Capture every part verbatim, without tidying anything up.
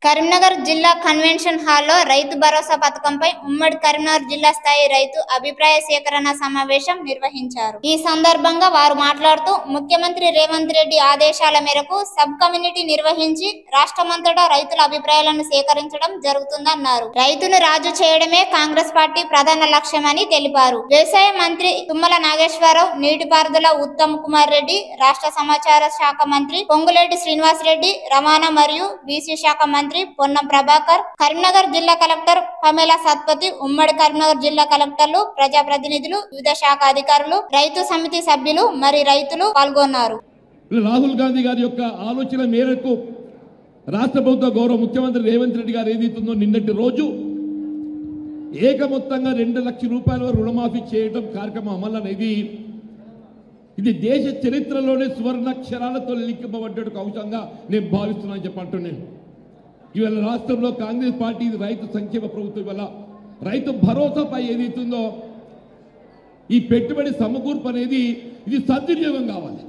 కరీంనగర్ జిల్లా కన్వెన్షన్ హాల్లో రైతు భరోసా పథకంపై ఉమ్మడి కరీంనగర్ జిల్లా స్థాయి రైతు అభిప్రాయ సేకరణ సమావేశం నిర్వహించారు. ఈ సందర్భంగా వారు మాట్లాడుతూ ముఖ్యమంత్రి రేవంత్ రెడ్డి ఆదేశాల మేరకు సబ్ కమ్యూనిటీ నిర్వహించి రాష్ట్రమంతటా రైతుల అభిప్రాయాలను సేకరించడం జరుగుతుందన్నారు. రైతును రాజు చేయడమే కాంగ్రెస్ పార్టీ ప్రధాన లక్ష్యమని తెలిపారు. వ్యవసాయ మంత్రి తుమ్మల నాగేశ్వరరావు, నీటిపారుదల ఉత్తమ్ కుమార్ రెడ్డి, రాష్ట్ర సమాచార శాఖ మంత్రి పొంగులేటి శ్రీనివాస్ రెడ్డి, రవాణా మరియు బీసీ శాఖ మంత్రి పొన్నం ప్రభాకర్, కరీంనగర్ జిల్లా కలెక్టర్ పమేలా సత్పతి, ఉమ్మడి కరీంనగర్ జిల్లా కలెక్టర్లు, ప్రజాప్రతినిధులు, వివిధ శాఖ అధికారులు, రైతు సమితి సభ్యులు మరి రైతులు పాల్గొన్నారు. రాహుల్ గాంధీ గారి యొక్క ఆలోచన మేరకు రాష్ట్ర ప్రభుత్వ గౌరవ ముఖ్యమంత్రి రేవంత్ రెడ్డి గారు ఏదైతుందో నిన్నటి రోజు ఏక మొత్తంగా రెండు లక్షల రూపాయల రుణమాఫీ చేయడం కార్యక్రమం అమలు అనేది ఇది దేశ చరిత్రలోనే సువర్ణాక్షరాలతో లిఖింపబడ్డ ఒక అంశంగా నేను భావిస్తున్నాను చెప్పంటున్నాను. ఇవాళ రాష్ట్రంలో కాంగ్రెస్ పార్టీ రైతు సంక్షేమ ప్రభుత్వం వల్ల రైతు భరోసాపై ఏదైతుందో ఈ పెట్టుబడి సమకూర్పు అనేది ఇది సద్వినియోగం కావాలి.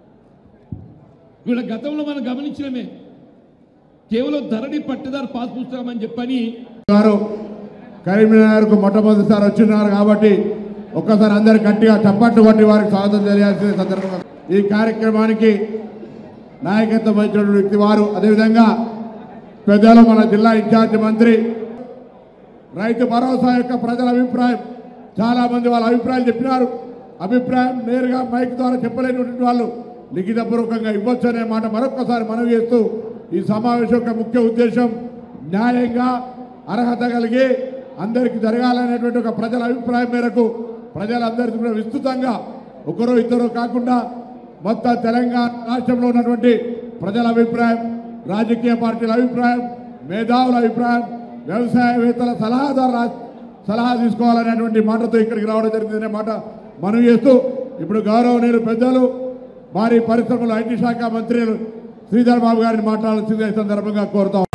ఇవాళ గతంలో మనం గమనించడమే కేవలం ధరణి పట్టదారు పాస్ పుస్తకం అని చెప్పని గారు కరీంనగర్కు మొట్టమొదటిసారి వచ్చినారు కాబట్టి ఒక్కసారి అందరు గట్టిగా చప్పట్లు కొట్టి వారికి స్వాగతం తెలియాల్సిన సందర్భంగా ఈ కార్యక్రమానికి నాయకత్వం వహించిన వ్యక్తి వారు, అదేవిధంగా పెద్దలు మన జిల్లా ఇన్ఛార్జి మంత్రి. రైతు భరోసా యొక్క ప్రజల అభిప్రాయం చాలా మంది వాళ్ళ అభిప్రాయాలు చెప్పినారు. అభిప్రాయం నేరుగా మైక్ ద్వారా చెప్పలేనటువంటి వాళ్ళు లిఖితపూర్వకంగా ఇవ్వచ్చు అనే మాట మరొకసారి మనవి చేస్తూ ఈ సమావేశం యొక్క ముఖ్య ఉద్దేశం న్యాయంగా అర్హత కలిగి అందరికీ జరగాలనేటువంటి ఒక ప్రజల అభిప్రాయం మేరకు ప్రజలందరికీ కూడా విస్తృతంగా ఒకరో ఇద్దరు కాకుండా మొత్తం తెలంగాణ రాష్ట్రంలో ఉన్నటువంటి ప్రజల అభిప్రాయం, రాజకీయ పార్టీల అభిప్రాయం, మేధావుల అభిప్రాయం, వ్యవసాయవేత్తల సలహాదారుల సలహా తీసుకోవాలనేటువంటి మాటతో ఇక్కడికి రావడం జరిగిందనే మాట మనం చేస్తూ ఇప్పుడు గౌరవనీయులు పెద్దలు భారీ పరిశ్రమల ఐటీ శాఖ మంత్రి శ్రీధర్ బాబు గారిని మాట్లాడాల్సిందే సందర్భంగా కోరుతాం.